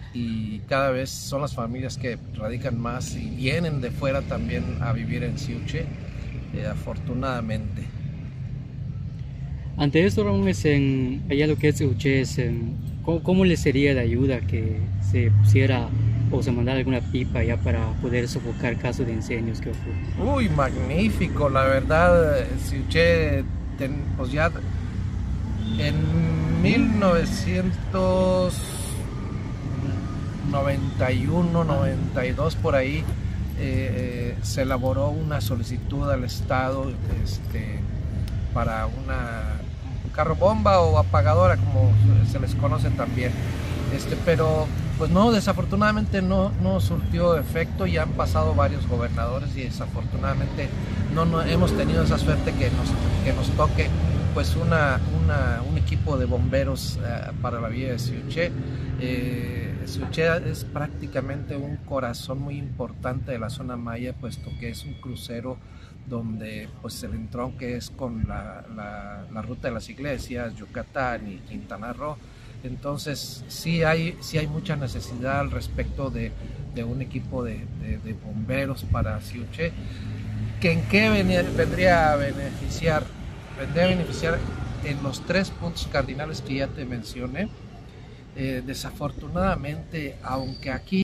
y cada vez son las familias que radican más y vienen de fuera también a vivir en Siuche, afortunadamente. Ante esto, Ramón, allá lo que es Uche, ¿cómo le sería de ayuda que se pusiera o se mandara alguna pipa ya para poder sofocar casos de incendios que ocurren? Uy, magnífico, la verdad, Siuche, pues ya en 1991, 92 por ahí, se elaboró una solicitud al Estado para un carro bomba o apagadora, como se les conoce también. Pero pues no, desafortunadamente no surtió efecto. Ya han pasado varios gobernadores y desafortunadamente no hemos tenido esa suerte que nos toque pues un equipo de bomberos para la villa de Siuche. Siuche es prácticamente un corazón muy importante de la zona maya, puesto que es un crucero donde pues el entronque es con la ruta de las iglesias, Yucatán y Quintana Roo. Entonces sí hay mucha necesidad al respecto de un equipo de bomberos para Siuche. ¿En qué vendría a beneficiar? Vendría a beneficiar en los 3 puntos cardinales que ya te mencioné. Desafortunadamente, aunque aquí